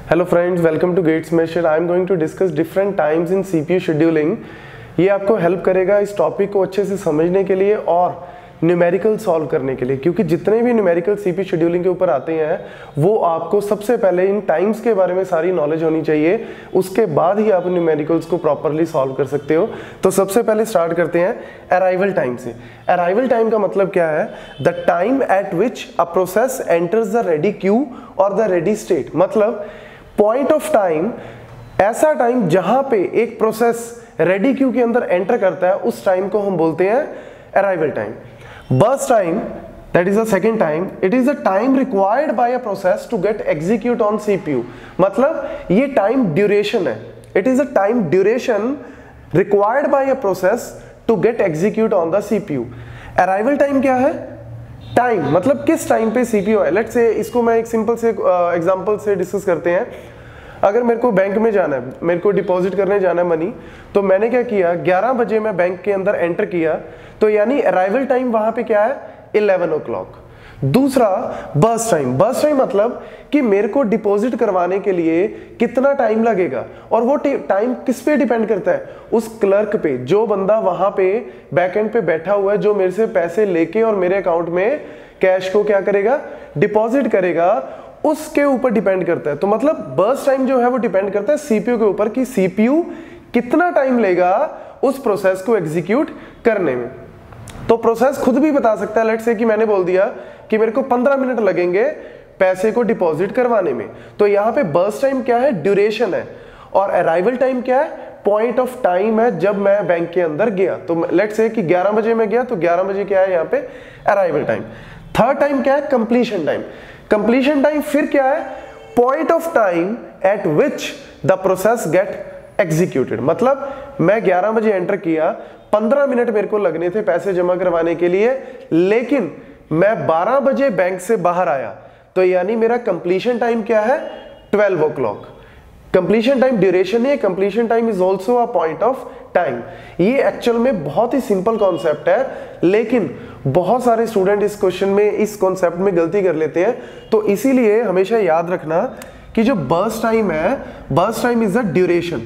Hello friends, welcome to Gate Smashers. I am going to discuss different times in CPU scheduling. ये आपको help करेगा इस topic को अच्छे से समझने के लिए और न्यूमेरिकल सॉल्व करने के लिए, क्योंकि जितने भी न्यूमेरिकल सीपीयू शेड्यूलिंग के ऊपर आते हैं वो आपको सबसे पहले इन टाइम्स के बारे में सारी नॉलेज होनी चाहिए, उसके बाद ही आप न्यूमेरिकल्स को प्रॉपरली सॉल्व कर सकते हो। तो सबसे पहले स्टार्ट करते हैं अराइवल टाइम से। अराइवल टाइम का मतलब क्या है? The time at which a process enters the ready queue और द रेडी स्टेट। मतलब पॉइंट ऑफ टाइम, ऐसा टाइम जहां पे एक प्रोसेस रेडी क्यू के अंदर एंटर करता है, उस टाइम को हम बोलते हैं arrival time. Burst time, that is the second time, it is the time required by a process to get execute on CPU। मतलब ये टाइम ड्यूरेशन है, it is a time duration required by a process to get execute on the CPU। Arrival time क्या है? Time मतलब किस time पे CPU है। Let's say इसको मैं एक सिंपल से एग्जांपल से डिस्कस करते हैं। अगर मेरे को बैंक में जाना है, मेरे को डिपॉजिट करने जाना है मनी, तो मैंने क्या किया, 11 बजे मैं बैंक के अंदर एंटर किया, तो यानी अराइवल टाइम वहां पे क्या है? 11 o'clock। दूसरा बर्स्ट टाइम। बर्स्ट टाइम मतलब कि मेरे को डिपॉजिट करवाने के लिए कितना टाइम लगेगा, और वो टाइम किस पे डिपेंड करता है? उस क्लर्क पे, जो बंदा वहां पे बैकएंड पे बैठा हुआ है, जो मेरे से पैसे लेके और मेरे अकाउंट में कैश को क्या करेगा? डिपॉजिट करेगा, उसके ऊपर डिपेंड करता है। तो मतलब बर्स्ट टाइम जो है वो डिपेंड करता है सीपीयू के ऊपर कि सीपीयू कितना टाइम लेगा उस प्रोसेस को एग्जीक्यूट करने में। तो प्रोसेस खुद भी बता सकता है। लेट्स से कि मैंने बोल दिया कि मेरे को 15 मिनट लगेंगे पैसे को डिपॉजिट करवाने में, तो यहाँ पे बर्स्ट टाइम क्या है? ड्यूरेशन है। और अराइवल टाइम क्या है? पॉइंट ऑफ टाइम है जब मैं बैंक के अंदर गया। तो लेट्स से कि 11 बजे मैं गया, तो 11 बजे क्या है यहाँ पे? Arrival time. थर्ड टाइम क्या है? Completion time. कंप्लीशन टाइम फिर क्या है? Point of time at which the process get executed. मतलब मैं 11 बजे एंटर किया, 15 मिनट मेरे को लगने थे पैसे जमा करवाने के लिए, लेकिन मैं 12 बजे बैंक से बाहर आया, तो यानी मेरा कंप्लीशन टाइम क्या है? 12 o'clock। कंप्लीशन टाइम ड्यूरेशन है, completion time is also a point of time. ये एक्चुअल में बहुत ही सिंपल कॉन्सेप्ट है, लेकिन बहुत सारे स्टूडेंट इस क्वेश्चन में, इस कॉन्सेप्ट में गलती कर लेते हैं। तो इसीलिए हमेशा याद रखना कि जो बर्स्ट टाइम है, burst time is the duration,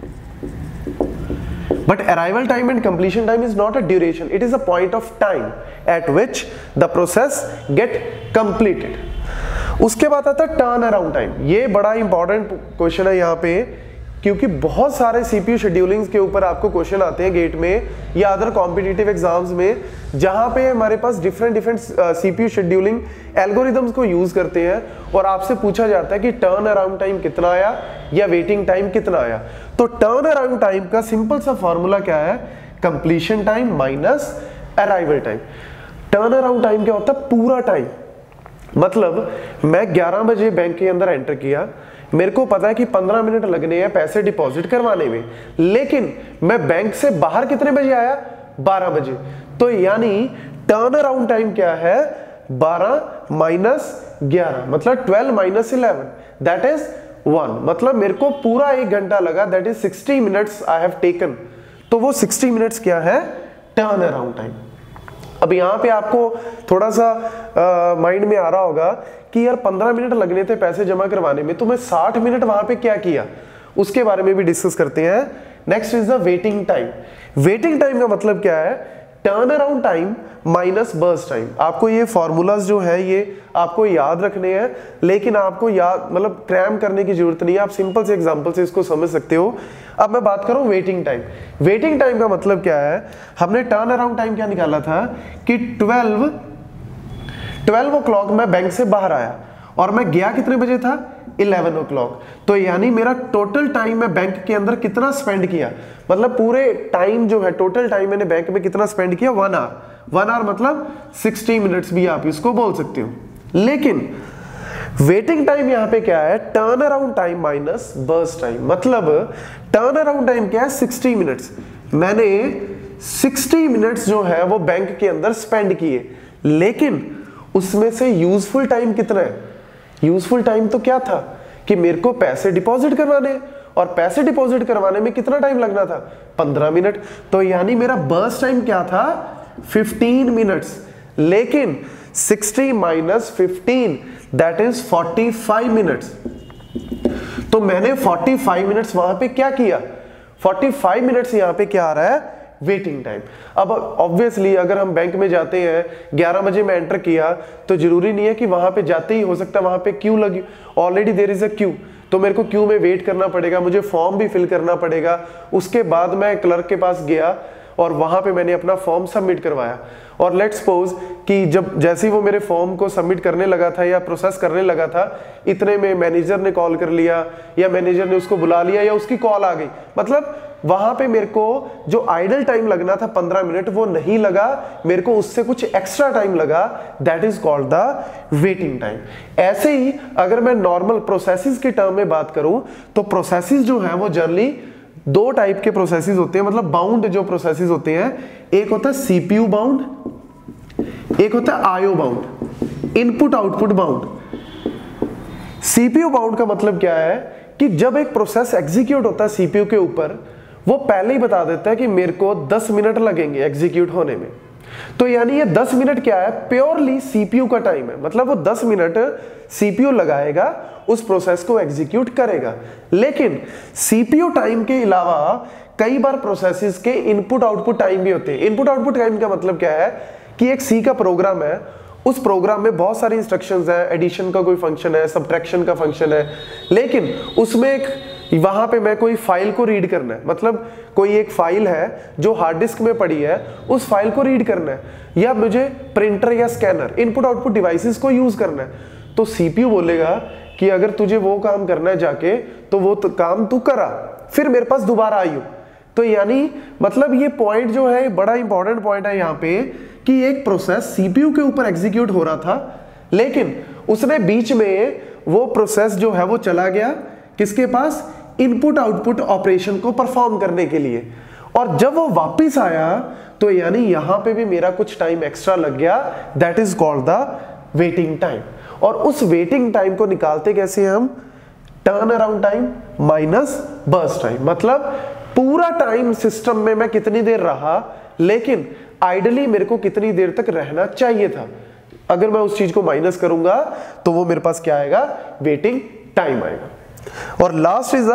but arrival time and completion time is not a duration, it is a point of time at which the process get completed। उसके बाद आता है टर्न अराउंड टाइम। ये बड़ा important question है यहाँ पे, क्योंकि बहुत सारे सीपीयू शेड्यूलिंग्स के ऊपर आपको क्वेश्चन आते हैं गेट में या अदर कॉम्पिटिटिव एग्जाम्स में, जहां पे हमारे पास डिफरेंट सीपीयू शेड्यूलिंग एल्गोरिदम्स को यूज करते हैं और आपसे पूछा जाता है कि टर्न अराउंड टाइम कितना आया या वेटिंग टाइम कितना आया। तो टर्न अराउंड टाइम का सिंपल सा फॉर्मूला क्या है? Completion time minus arrival time. Turn around time क्या होता है? पूरा टाइम। मतलब मैं 11 बजे बैंक के अंदर एंटर किया, मेरे को पता है कि 15 मिनट लगने हैं पैसे डिपॉजिट करवाने में, लेकिन मैं बैंक से बाहर कितने बजे आया? 12 बजे। तो यानी टर्न अराउंड टाइम क्या है? 12 माइनस 11, मतलब 12 माइनस 11, दैट इज 1। मतलब मेरे को पूरा 1 घंटा लगा, that is 60 minutes I have taken. तो वो 60 मिनट्स क्या है? Turn around time. अब यहाँ पे आपको थोड़ा सा माइंड में आ रहा होगा कि यार 15 मिनट लगने थे पैसे जमा करवाने में, तो मैं 60 मिनट वहां पे क्या किया, उसके बारे में भी डिस्कस करते हैं। Next is the waiting time. Waiting time का मतलब क्या है? Turn around time minus burst time. आपको ये फॉर्मूलाज जो है ये आपको याद रखने हैं, लेकिन आपको याद मतलब क्रैम करने की जरूरत नहीं है, आप सिंपल से एग्जांपल से इसको समझ सकते हो। अब मैं बात करूं वेटिंग टाइम। वेटिंग टाइम का मतलब क्या है? हमने टर्न अराउंड टाइम क्या निकाला था कि 12 o'clock मैं बैंक से बाहर आया और मैं गया कितने बजे था? 11 o'clock। तो यानी मेरा टोटल टाइम मैं बैंक के अंदर कितना स्पेंड किया, मतलब पूरे टाइम जो है, टोटल टाइम मैंने बैंक में कितना स्पेंड किया? 1 hour। 1 hour मतलब 60 मिनट्स भी आप इसको बोल सकते हो। लेकिन वेटिंग टाइम यहाँ पे क्या है? Turn around time minus burst time. मतलब टर्न अराउंड टाइम क्या है? 60 मिनट्स। मैंने 60 मिनट्स जो है वो बैंक के अंदर स्पेंड किए, लेकिन उसमें से यूजफुल टाइम कितना है? यूजफुल टाइम तो क्या था कि मेरे को पैसे डिपॉजिट करवाने, और पैसे डिपॉजिट करवाने में कितना टाइम लगना था? 15 मिनट। तो यानी मेरा बर्स्ट टाइम क्या था? 15 मिनट्स। लेकिन 60 माइनस 15 दैट इज 45 मिनट्स। तो मैंने 45 मिनट्स वहां पे क्या किया, 45 मिनट्स यहाँ पे क्या आ रहा है, वेटिंग टाइम। अब ऑब्वियसली अगर हम बैंक में जाते हैं 11 बजे मैं एंटर किया तो जरूरी नहीं है कि वहां पे जाते ही हो सकता है वहां पे क्यू लगी, already there is a queue, तो मेरे को क्यू में वेट करना पड़ेगा, मुझे फॉर्म भी फिल करना पड़ेगा। उसके बाद मैं क्लर्क के पास गया और वहां पे मैंने अपना फॉर्म सबमिट करवाया। और लेट्स सपोज कि जब जैसे ही वो मेरे फॉर्म को सबमिट करने लगा था या प्रोसेस करने लगा था, इतने में मैनेजर ने कॉल कर लिया या मैनेजर ने उसको बुला लिया या उसकी कॉल आ गई, मतलब वहां पे मेरे को जो आइडल टाइम लगना था 15 मिनट वो नहीं लगा, मेरे को उससे कुछ एक्स्ट्रा टाइम लगा, that is called the waiting time. ऐसे ही अगर मैं नॉर्मल प्रोसेसेस के टर्म में बात करूं तो प्रोसेसेस जो है वो जनरली दो टाइप के प्रोसेसेस होते हैं, मतलब बाउंड जो प्रोसेसेस होते हैं, एक होता है सीपीयू बाउंड, एक होता है IO bound, input output bound. CPU bound का मतलब क्या है कि जब एक प्रोसेस एग्जीक्यूट होता है सीपीयू के ऊपर, वो पहले ही बता देता है कि मेरे को 10 मिनट लगेंगे एग्जीक्यूट होने में। तो यानी ये 10 मिनट क्या है, प्योरली सीपीयू का टाइम है, मतलब वो 10 मिनट सीपीयू लगाएगा, उस प्रोसेस को एग्जीक्यूट करेगा। लेकिन सीपीयू टाइम के अलावा कई बार प्रोसेसेस के इनपुट आउटपुट टाइम भी होते हैं। इनपुट आउटपुट टाइम का मतलब क्या है कि एक सी का प्रोग्राम है, उस प्रोग्राम में बहुत सारी इंस्ट्रक्शंस हैं, एडिशन का कोई फंक्शन है, सब्ट्रैक्शन का फंक्शन है, लेकिन उसमें एक वहां पे मैं कोई फाइल को रीड करना है, मतलब कोई एक फाइल है जो हार्ड डिस्क में पड़ी है, उस फाइल को रीड करना है, या मुझे प्रिंटर या स्कैनर इनपुट आउटपुट डिवाइसेस को यूज करना है, तो सीपीयू बोलेगा कि अगर तुझे वो काम करना है जाके तो वो काम तू करा, फिर मेरे पास दोबारा आइयो। तो यानी मतलब ये पॉइंट जो है बड़ा इंपॉर्टेंट पॉइंट है यहाँ पे कि एक प्रोसेस सीपीयू के ऊपर एग्जीक्यूट हो रहा था, लेकिन उसने बीच में वो प्रोसेस जो है वो चला गया किसके पास, इनपुट आउटपुट ऑपरेशन को परफॉर्म करने के लिए, और जब वो वापस आया तो यानी यहां पे भी मेरा कुछ टाइम एक्स्ट्रा लग गया, that is called the waiting time. और उस वेटिंग टाइम को निकालते कैसे हम, turn around time minus burst time, मतलब पूरा टाइम सिस्टम में मैं कितनी देर रहा, लेकिन आइडली मेरे को कितनी देर तक रहना चाहिए था, अगर मैं उस चीज को माइनस करूंगा तो वो मेरे पास क्या आएगा, वेटिंग टाइम आएगा। और last is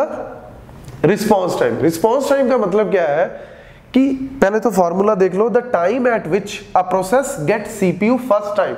a response time. Response time का मतलब क्या है कि पहले तो फॉर्मूला देख लो, the time at which a process get CPU first time,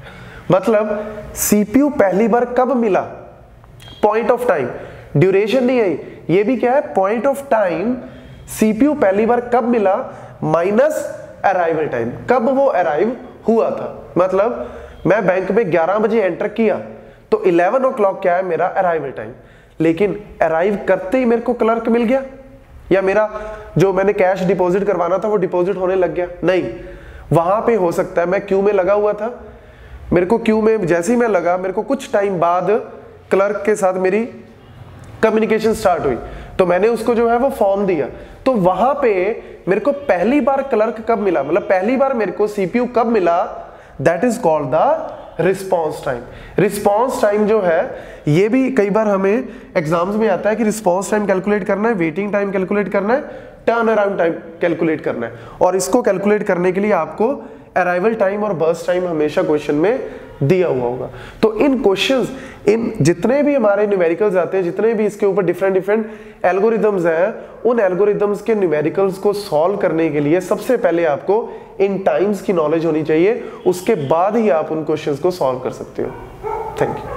मतलब सीपीयू पहली बार कब मिला, पॉइंट ऑफ टाइम, ड्यूरेशन नहीं आई, ये भी क्या है, पॉइंट ऑफ टाइम, सीपीयू पहली बार कब मिला माइनस अराइवल टाइम, कब वो अराइव हुआ था। मतलब मैं बैंक में 11 बजे एंटर किया तो 11 o'clock क्या है मेरा अराइवल टाइम, लेकिन अराइव करते ही मेरे को क्लर्क मिल गया, या मेरा जो मैंने कैश डिपॉजिट करवाना था वो डिपॉजिट होने लग गया, नहीं, वहां पे हो सकता है मैं क्यू में लगा हुआ था, मेरे को क्यू में जैसे ही मैं लगा, मेरे को कुछ टाइम बाद क्लर्क के साथ मेरी कम्युनिकेशन स्टार्ट हुई, तो मैंने उसको जो है वो फॉर्म दिया, तो वहां पे मेरे को पहली बार क्लर्क कब मिला, मतलब पहली बार मेरे को सीपीयू कब मिला, that is called the response time. Response time जो है ये भी कई बार हमें एग्जाम्स में आता है कि रिस्पॉन्स टाइम कैलकुलेट करना है, वेटिंग टाइम कैलकुलेट करना है, टर्न अराउंड टाइम कैलकुलेट करना है, और इसको कैलकुलेट करने के लिए आपको अराइवल टाइम और बर्स्ट टाइम हमेशा क्वेश्चन में दिया हुआ होगा। तो इन क्वेश्चंस, इन जितने भी हमारे न्यूमेरिकल्स आते हैं, जितने भी इसके ऊपर डिफरेंट डिफरेंट एल्गोरिदम्स हैं, उन एल्गोरिदम्स के न्यूमेरिकल्स को सॉल्व करने के लिए सबसे पहले आपको इन टाइम्स की नॉलेज होनी चाहिए, उसके बाद ही आप उन क्वेश्चंस को सॉल्व कर सकते हो। Thank you.